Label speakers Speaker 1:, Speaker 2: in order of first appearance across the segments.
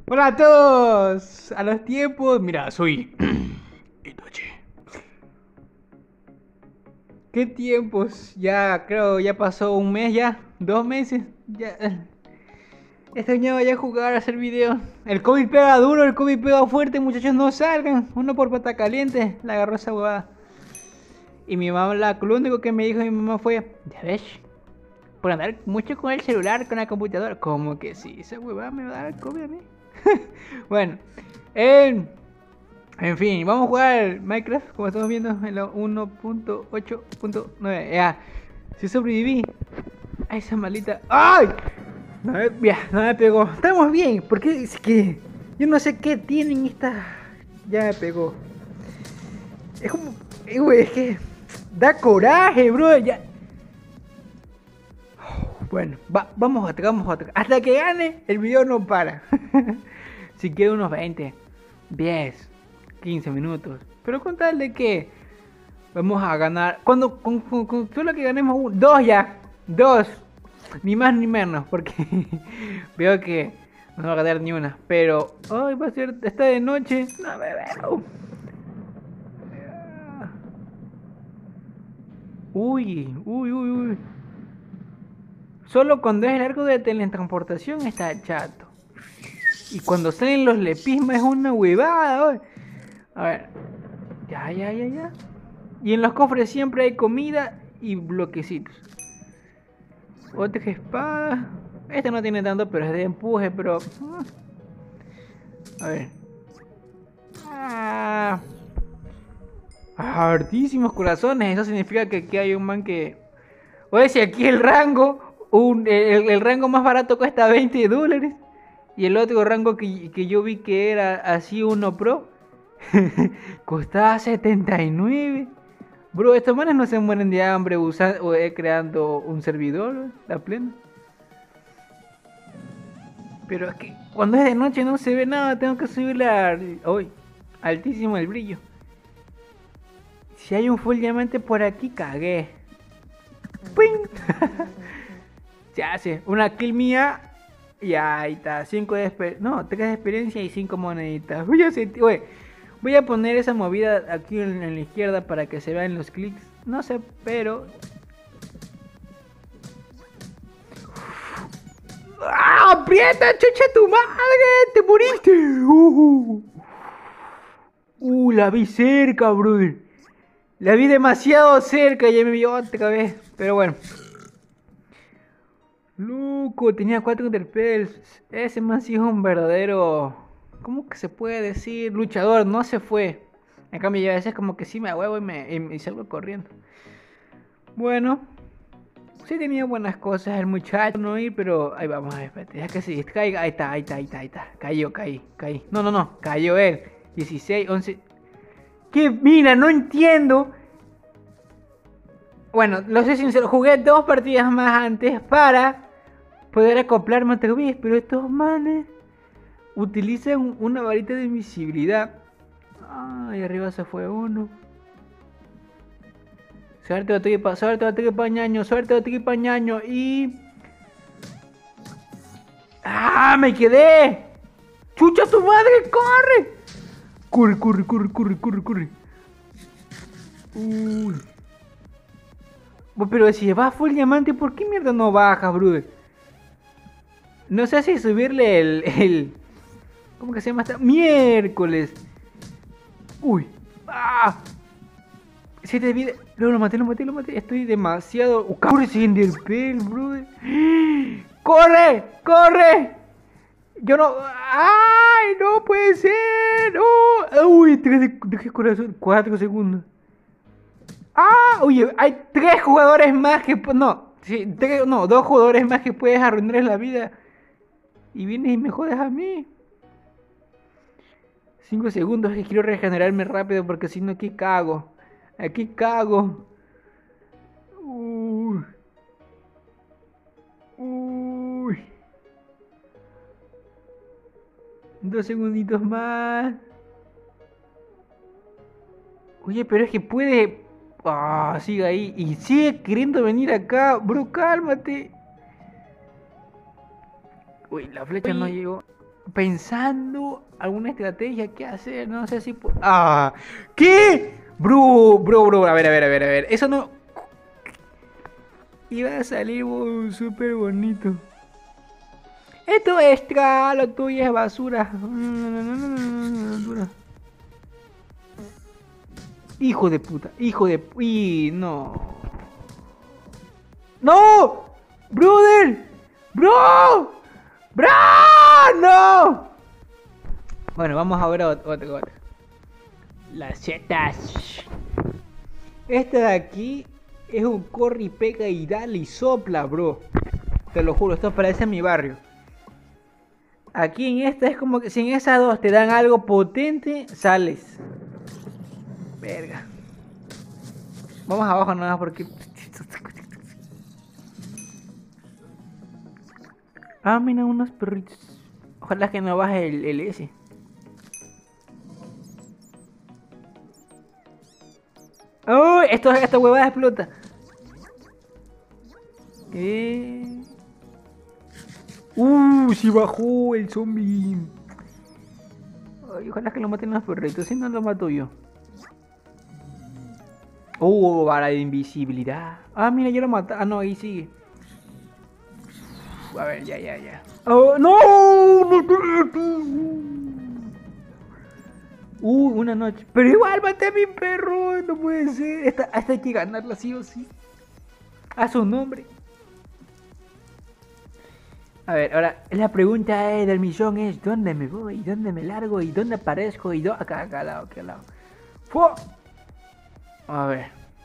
Speaker 1: Hola a todos, a los tiempos. Mira, soy Itachi. ¿Qué tiempos? Ya creo, ya pasó un mes ya, 2 meses. Ya extrañaba ya jugar, hacer videos. El COVID pega duro, el COVID pega fuerte, muchachos, no salgan. Uno por pata caliente, la agarró esa huevada. Y mi mamá, lo único que me dijo mi mamá fue, ya ves, por andar mucho con el celular, con la computadora. Como que sí, esa huevada me va a dar el COVID a mí. Bueno, eh, en fin, vamos a jugar Minecraft, como estamos viendo en la 1.8.9. Ya, si sobreviví a esa maldita. ¡Ay! No me pegó. Estamos bien, porque es que yo no sé qué tienen estas. Ya me pegó. Es como. Güey, es que da coraje, bro. Ya. Bueno, vamos a atacar, vamos a atacar. Hasta que gane, el video no para. Si queda unos 20, 10, 15 minutos. Pero con tal de que vamos a ganar. Cuando con solo que ganemos dos ya. Dos. Ni más ni menos. Porque veo que no va a ganar ni una. Pero hoy va a ser. Está de noche. No me veo. Uy, uy, uy, uy. Solo cuando es el arco de teletransportación está chato. Y cuando salen los lepismas es una huevada. Hoy. A ver. Ya, ya, ya, ya. Y en los cofres siempre hay comida y bloquecitos. Otra espada. Este no tiene tanto, pero es de empuje, pero. A ver. Ah, hartísimos corazones. Eso significa que aquí hay un man que. Oye, si aquí el rango. El rango más barato cuesta $20. Y el otro rango que yo vi que era así uno pro. Costaba 79. Bro, estos manes no se mueren de hambre usando, creando un servidor, la plena. Pero es que cuando es de noche no se ve nada, tengo que subirle hoy, altísimo el brillo. Si hay un full diamante por aquí, cagué. ¡Ping! Se hace una kill mía y ahí está, 5 de experiencia, no, 3 de experiencia y 5 moneditas. Voy a poner esa movida aquí en la izquierda para que se vean los clics. No sé, pero ¡ah! ¡Aprieta, chucha tu madre! ¡Te moriste! La vi cerca, brother. La vi demasiado cerca y ya me vio otra vez. Pero bueno. Loco, tenía 4 interpels. Ese man sí es un verdadero. ¿Cómo que se puede decir? Luchador, no se fue. En cambio, yo a veces como que sí me huevo y salgo corriendo. Bueno, sí tenía buenas cosas el muchacho, no ir, pero ahí vamos, espérate, es que sí, caiga, ahí está, ahí está, ahí está, ahí está. Caí. No, no, no, cayó él. 16, 11. ¿Qué? Mira, no entiendo. Bueno, lo sé sincero, jugué 2 partidas más antes para poder acoplarme otra vez, pero estos manes utilizan una varita de invisibilidad. Ay, arriba se fue uno. Suerte de tripa, ñaño, suerte de tripa, ñaño. Y. ¡Ah! ¡Me quedé! ¡Chucha tu madre! ¡Corre! Corre. Uy. Pero si va full diamante, ¿por qué mierda no bajas, brother? No sé si subirle ¿cómo que se llama esta? Miércoles. Uy. ¡Ah! 7 de vida. No, lo maté. Estoy demasiado. Corre sin Enderpearl, brother. ¡Corre! Yo no. ¡Ay! ¡No puede ser! ¡No! ¡Uy! 3 de corazón. 4 segundos. ¡Ah! Oye, hay 3 jugadores más que. No, sí, 2 jugadores más que puedes arruinarles la vida. Y vienes y me jodes a mí. 5 segundos que quiero regenerarme rápido porque si no aquí cago. Aquí cago. Uy. Uy. 2 segunditos más. Oye, pero es que puede. Ah, sigue ahí. Y sigue queriendo venir acá. Bro, cálmate. Uy, la flecha no llegó. pensando alguna estrategia que hacer. No sé si... ¡Ah! ¿Qué? Bro. A ver. Eso no... Iba a salir súper bonito. Esto es extra, lo tuyo es basura. Basura. Hijo de puta, no. ¡No! ¡Brother! ¡Bro! ¡No! Bueno, vamos a ver otra. Las setas. Esta de aquí es un corre y pega y dale y sopla, bro. Te lo juro, esto parece mi barrio. Aquí en esta es como que si en esas dos te dan algo potente, sales. Verga. Vamos abajo nada más porque... Ah, mira unos perritos. Ojalá que no baje el S. ¡Oh! Esta huevada explota. Sí bajó el zombie. Ay, ojalá que lo maten los perritos, si no lo mato yo. Vara de invisibilidad. Ah, mira, yo lo maté. Ah, no, ahí sigue. A ver, ya. ¡Oh, no! Una noche. Pero igual maté a mi perro. No puede ser. Esta hay que ganarla sí o sí. A su nombre. A ver, ahora la pregunta del millón es: ¿dónde me voy? ¿Dónde me largo? ¿Y dónde aparezco? ¿Y acá al lado, acá al lado? ¡Fua! A ver.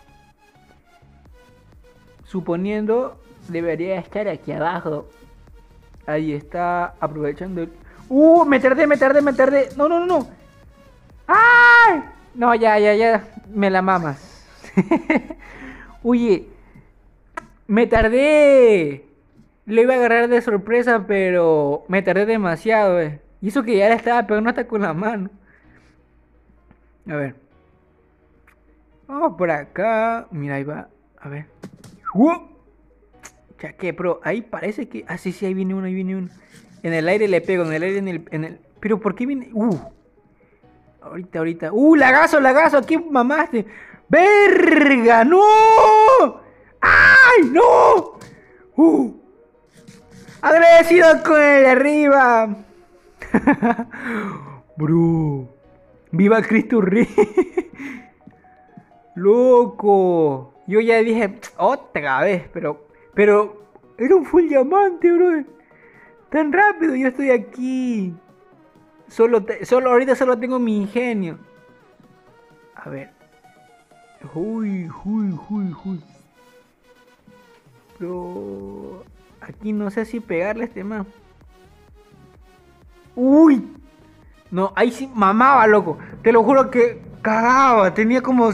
Speaker 1: Suponiendo, debería estar aquí abajo. Ahí está, aprovechando el... Me tardé. No. ¡Ay! No, ya. Me la mamas. Oye, me tardé. Lo iba a agarrar de sorpresa, pero me tardé demasiado, Y eso que ya le estaba pegando hasta con la mano. A ver. Vamos por acá. Mira, ahí va. A ver. Ya que, bro, ahí parece que... Ah, sí, ahí viene uno. En el aire le pego, en el aire, en el... Pero, ¿por qué viene...? Ahorita. Lagazo, aquí mamaste. ¡Verga! ¡No! ¡Ay, no! Agradecido con el de arriba. Bro. ¡Viva Cristo Rey! ¡Loco! Yo ya dije, otra vez, pero era un full diamante, bro. Tan rápido, yo estoy aquí. Ahorita solo tengo mi ingenio. A ver. Uy. Pero aquí no sé si pegarle a este man. Uy. No, ahí sí mamaba, loco. Te lo juro que cagaba. Tenía como...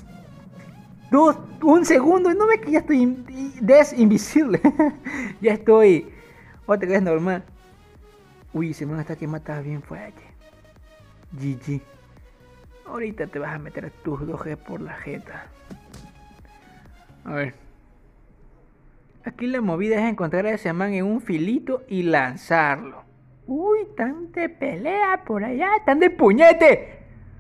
Speaker 1: un segundo, no ve que ya estoy invisible. Ya estoy otra vez normal. Uy, ese man hasta que mata bien fuerte. GG. Ahorita te vas a meter tus 2G por la jeta. A ver. Aquí la movida es encontrar a ese man en un filito y lanzarlo. Uy, tan de pelea por allá, tan de puñete.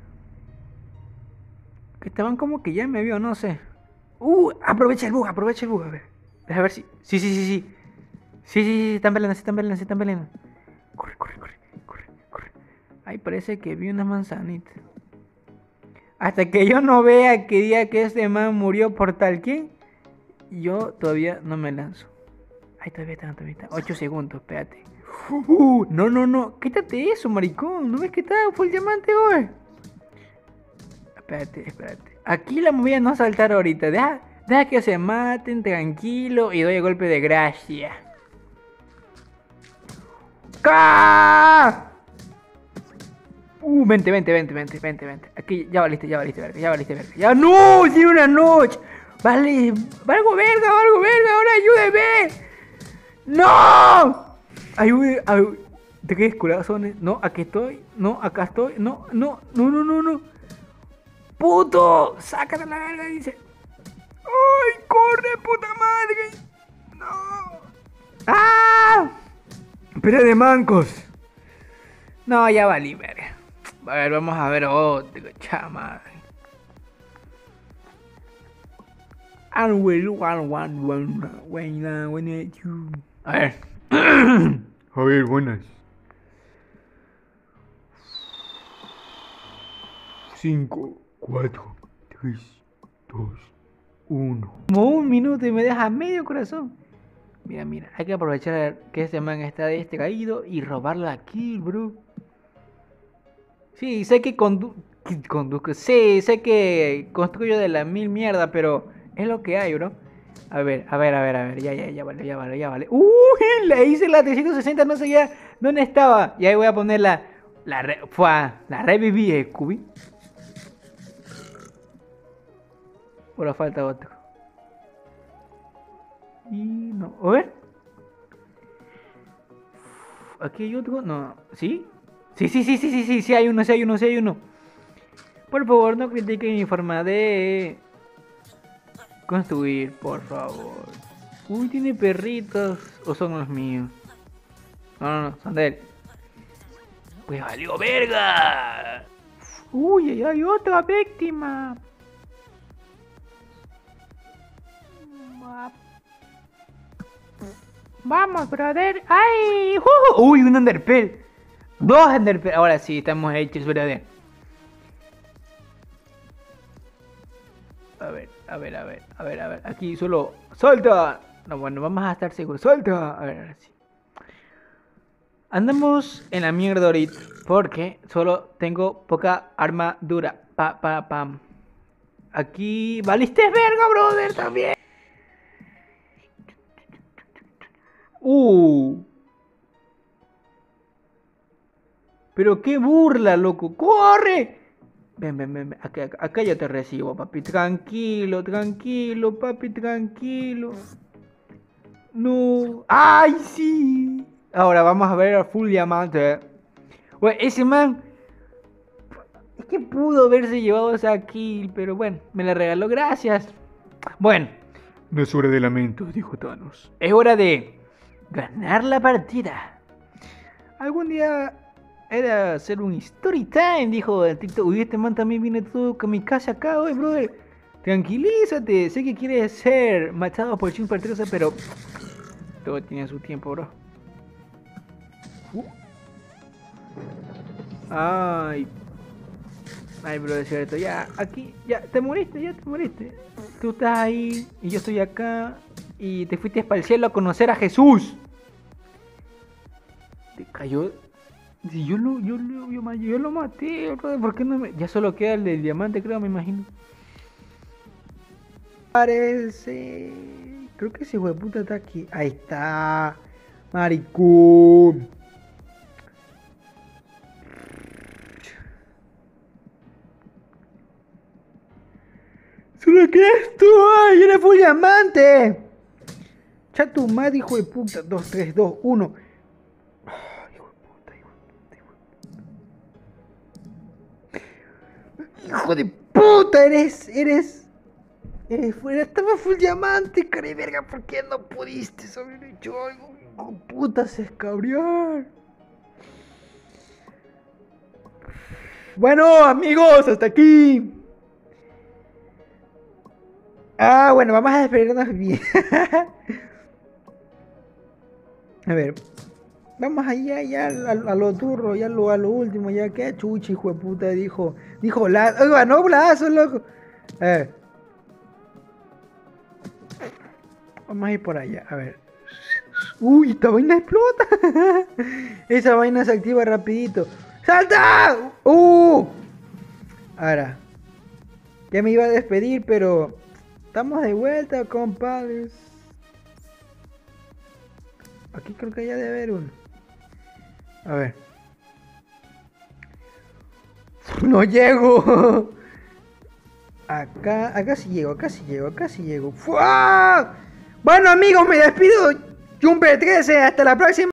Speaker 1: Que estaban como que ya me vio, no sé. Aprovecha el bug, a ver. Deja ver si... Sí. Sí, están peleando. Corre. Ahí parece que vi unas manzanitas. Hasta que yo no vea que diga que este man murió por tal quien, yo todavía no me lanzo. Ahí todavía está. 8 segundos, espérate. No. Quítate eso, maricón. ¿No ves que está full diamante, güey? Espérate. Aquí la movida no saltar ahorita. Deja que se maten, tranquilo. Y doy el golpe de gracia. ¡Ca! Vente. Aquí ya valiste, verga. Ya no, tiene una noche. Vale, valgo verga, ahora ayúdeme. ¡No! Ayude. ¿Te quedas corazones? No, aquí estoy. No, acá estoy. No. ¡Puto! ¡Sácate la verga! Dice. ¡Ay, corre, puta madre! ¡No! ¡Ah! ¡Pelea de mancos! No, ya valí, verga. A ver, vamos a ver otro, chama. A ver. A ver, buenas. 5, 4, 3, 2, 1. Como un minuto y me deja medio corazón. Mira, mira, hay que aprovechar que este man está distraído y robar la kill, bro. Sí, sé que conduzco. Sí, sé que construyo de la mil mierda, pero es lo que hay, bro. A ver. Ya vale. Uy, le hice la 360, no sé ya dónde estaba. Y ahí voy a poner la reviví, Scooby. Ahora falta otro. Y no, a ver. Aquí hay otro, no, ¿sí? Sí, hay uno. Por favor, no critiquen mi forma de construir, por favor. Uy, tiene perritos. ¿O son los míos? No, son de él. Pues valió verga. Uy, hay otra víctima. Vamos, brother. ¡Ay! ¡Uy, un Enderpearl! 2 Enderpearl. Ahora sí, estamos hechos, brother. A ver. Aquí solo. ¡Salta! No, bueno, vamos a estar seguros. ¡Salta! A ver sí. Andamos en la mierda ahorita. Porque solo tengo poca armadura. Pam. Aquí. ¡Valiste verga, brother! También. Pero qué burla, loco. ¡Corre! Ven. Acá yo te recibo, papi. Tranquilo, papi, tranquilo. No. ¡Ay, sí! Ahora vamos a ver a Full Diamante. Bueno, ese man. Es que pudo haberse llevado esa kill, pero bueno, me la regaló, gracias. Bueno. No es hora de lamentos, dijo Thanos. Es hora de ganar la partida. Algún día era hacer un story time, dijo el TikTok. Uy, este man también viene todo con mi casa acá hoy, brother. Tranquilízate, sé que quieres ser machado por Chimper 13, pero todo tiene su tiempo, bro. Ay, bro, es cierto. Ya, aquí, ya te moriste. Tú estás ahí y yo estoy acá. Y te fuiste para el cielo a conocer a Jesús. Te cayó. Si yo lo maté, brother, ¿por qué no me...? Ya solo queda el del diamante, creo, me imagino. Parece... Creo que ese hueputa está aquí. Ahí está. Maricón. ¿Solo qué es tú? ¡Ay, eres full diamante! Chato madre, hijo de puta. 2, 3, 2, 1. Hijo de puta, eres fuera, estaba full diamante, cara de verga, ¿por qué no pudiste haber hecho algo? Hijo de puta, se escabriar. Bueno, amigos, hasta aquí. Bueno, vamos a despedirnos bien. A ver. Vamos allá, ya a lo turro, ya a lo último, ya que chuchi, hijo de puta, dijo oiga, no Blazo, loco. A ver. Vamos a ir por allá, a ver. Uy, esta vaina explota. Esa vaina se activa rapidito. ¡Salta! Ahora. Ya me iba a despedir, pero estamos de vuelta, compadres. Aquí creo que ya debe haber uno. A ver. No llego. Acá sí llego. ¡Fua! Bueno, amigos, me despido. Jumper 13, hasta la próxima.